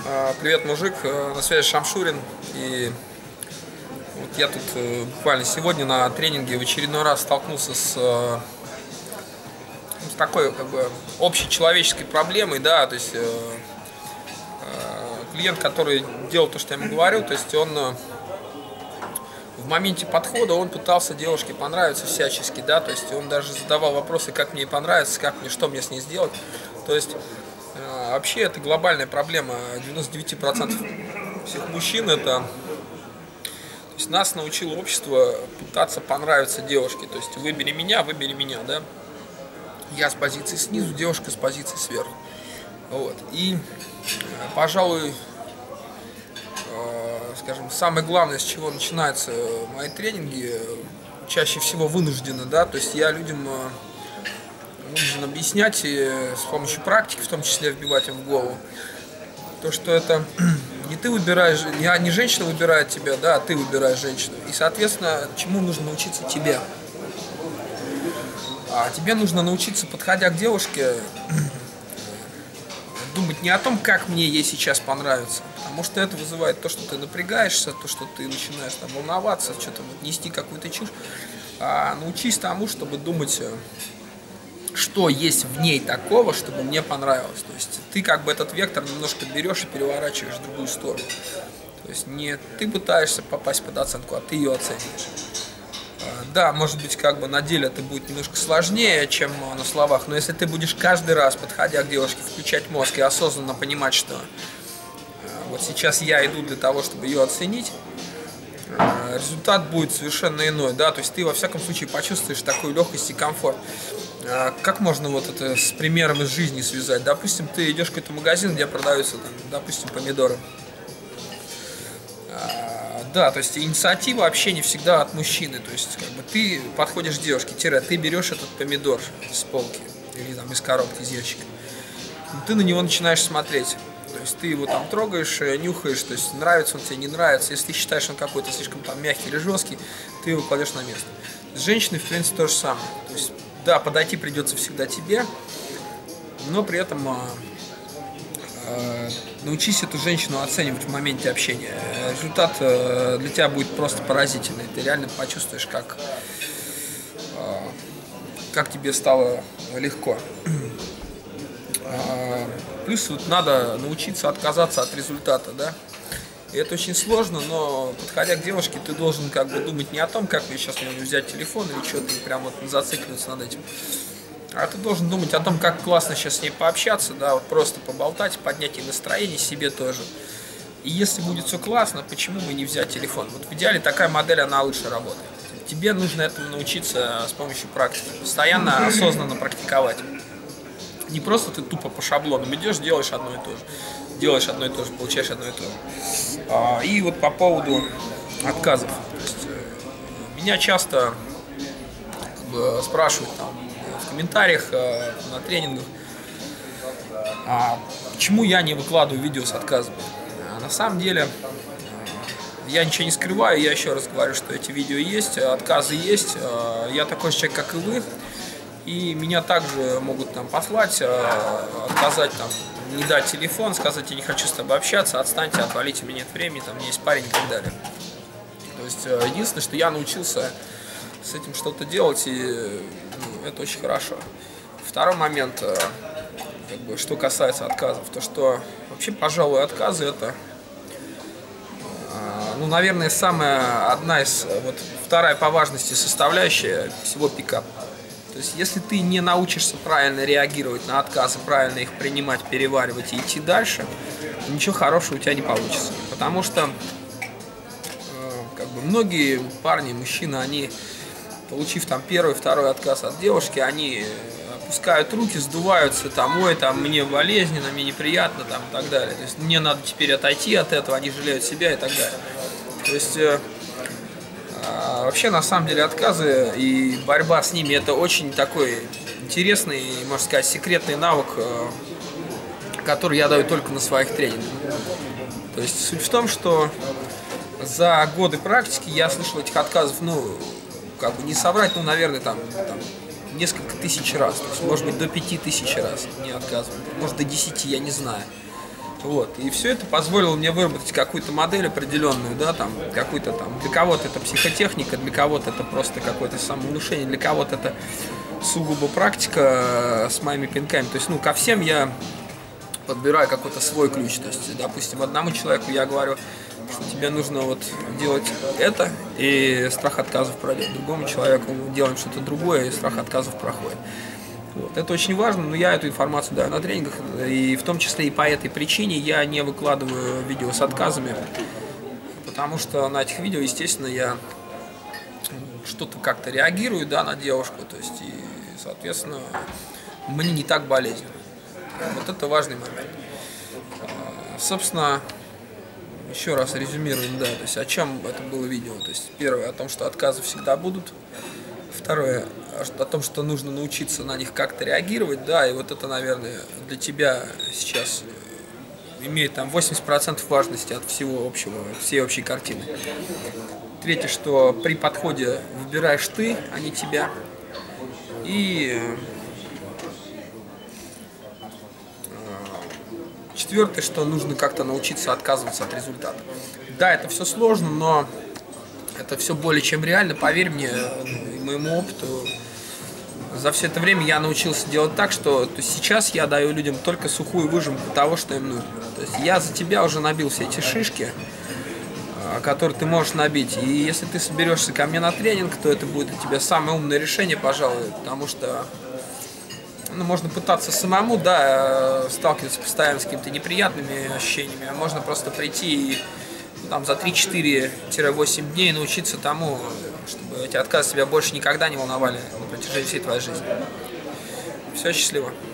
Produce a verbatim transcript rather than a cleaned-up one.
Привет, мужик, на связи Шамшурин. И вот я тут буквально сегодня на тренинге в очередной раз столкнулся с, с такой как бы общечеловеческой проблемой, да, то есть э, клиент, который делал то, что я ему говорю, то есть он в моменте подхода он пытался девушке понравиться всячески, да, то есть он даже задавал вопросы, как мне понравится, как мне, что мне с ней сделать, то есть вообще это глобальная проблема девяноста девяти процентов всех мужчин. Это, то есть нас научило общество пытаться понравиться девушке. То есть выбери меня, выбери меня, да. Я с позиции снизу, девушка с позиции сверху. Вот. И, пожалуй, скажем, самое главное, с чего начинаются мои тренинги, чаще всего вынуждены, да. То есть я людям нужно объяснять и с помощью практики, в том числе вбивать им в голову, то, что это не ты выбираешь, не женщина выбирает тебя, да, а ты выбираешь женщину. И, соответственно, чему нужно научиться тебе? А тебе нужно научиться, подходя к девушке, думать не о том, как мне ей сейчас понравится, потому что это вызывает то, что ты напрягаешься, то, что ты начинаешь там волноваться, что-то вот нести какую-то чушь. А научись тому, чтобы думать, что есть в ней такого, чтобы мне понравилось. То есть ты как бы этот вектор немножко берешь и переворачиваешь в другую сторону. То есть не ты пытаешься попасть под оценку, а ты ее оцениваешь. Да, может быть, как бы на деле это будет немножко сложнее, чем на словах, но если ты будешь каждый раз, подходя к девушке, включать мозг и осознанно понимать, что вот сейчас я иду для того, чтобы ее оценить, результат будет совершенно иной, да, то есть ты во всяком случае почувствуешь такую легкость и комфорт. Как можно вот это с примером из жизни связать? Допустим, ты идешь в какой-то магазин, где продаются, там, допустим, помидоры. Да, то есть инициатива вообще не всегда от мужчины. То есть как бы ты подходишь к девушке, тире, ты берешь этот помидор с полки или там из коробки, из ящика. Ты на него начинаешь смотреть. То есть ты его там трогаешь, нюхаешь, то есть нравится он тебе, не нравится. Если ты считаешь, он какой-то слишком там мягкий или жесткий, ты его кладешь на место. С женщиной, в принципе, то же самое. То есть, да, подойти придется всегда тебе, но при этом э, э, научись эту женщину оценивать в моменте общения. Результат э, для тебя будет просто поразительный. Ты реально почувствуешь, как, э, как тебе стало легко. Э, плюс вот надо научиться отказаться от результата, да. И это очень сложно, но подходя к девушке, ты должен как бы думать не о том, как мне сейчас можно взять телефон или что-то, и прям вот зацикливаться над этим. А ты должен думать о том, как классно сейчас с ней пообщаться, да, вот просто поболтать, поднять ей настроение, себе тоже. И если будет все классно, почему бы не взять телефон? Вот в идеале такая модель, она лучше работает. Тебе нужно этому научиться с помощью практики, постоянно, осознанно практиковать. Не просто ты тупо по шаблонам идешь, делаешь одно и то же. Делаешь одно и то же, получаешь одно и то же. А, и вот по поводу отказов. То есть, меня часто как бы, спрашивают там, в комментариях а, на тренингах, а, почему я не выкладываю видео с отказами. А на самом деле я ничего не скрываю, я еще раз говорю, что эти видео есть, отказы есть. А, я такой же человек, как и вы. И меня также могут там послать, отказать, там, не дать телефон, сказать, я не хочу с тобой общаться, отстаньте, отвалите, у меня нет времени, там, у меня есть парень и так далее. То есть единственное, что я научился с этим что-то делать, и ну, это очень хорошо. Второй момент, как бы, что касается отказов, то что вообще, пожалуй, отказы это, ну, наверное, самая одна из, вот, вторая по важности составляющая всего пикапа. То есть, если ты не научишься правильно реагировать на отказы, правильно их принимать, переваривать и идти дальше, ничего хорошего у тебя не получится. Потому что э, как бы многие парни, мужчины, они, получив там первый, второй отказ от девушки, они опускают руки, сдуваются, там, ой, там, мне болезненно, мне неприятно, там, и так далее. То есть, мне надо теперь отойти от этого, они жалеют себя и так далее. То есть, э, вообще, на самом деле, отказы и борьба с ними – это очень такой интересный, можно сказать, секретный навык, который я даю только на своих тренингах. То есть суть в том, что за годы практики я слышал этих отказов, ну, как бы не соврать, ну, наверное, там, там несколько тысяч раз, то есть, может быть, до пяти тысяч раз не отказывают, может, до десяти, я не знаю. Вот. И все это позволило мне выработать какую-то модель определенную, да, там, какую-то там, для кого-то это психотехника, для кого-то это просто какое-то самовнушение, для кого-то это сугубо практика с моими пинками. То есть, ну, ко всем я подбираю какой-то свой ключ. То есть, допустим, одному человеку я говорю, что тебе нужно вот делать это, и страх отказов пройдет. Другому человеку мы делаем что-то другое, и страх отказов проходит. Вот. Это очень важно, но я эту информацию даю на тренингах, и в том числе и по этой причине я не выкладываю видео с отказами, потому что на этих видео, естественно, я что-то как-то реагирую, да, на девушку, то есть, и, соответственно, мне не так болезненно. Вот это важный момент. Собственно, еще раз резюмируем, да, то есть, о чем это было видео. То есть, первое, о том, что отказы всегда будут. Второе, о том, что нужно научиться на них как-то реагировать, да, и вот это, наверное, для тебя сейчас имеет там восемьдесят процентов важности от всего общего, всей общей картины. Третье, что при подходе выбираешь ты, а не тебя. И четвертое, что нужно как-то научиться отказываться от результата. Да, это все сложно, но это все более чем реально, поверь мне, и моему опыту. За все это время я научился делать так, что то есть сейчас я даю людям только сухую выжимку того, что им нужно. То есть я за тебя уже набил все эти шишки, которые ты можешь набить. И если ты соберешься ко мне на тренинг, то это будет для тебя самое умное решение, пожалуй, потому что ну, можно пытаться самому, да, сталкиваться постоянно с какими-то неприятными ощущениями, а можно просто прийти и там, за три-четыре-восемь дней научиться тому, чтобы эти отказы тебя больше никогда не волновали на протяжении всей твоей жизни. Все, счастливо.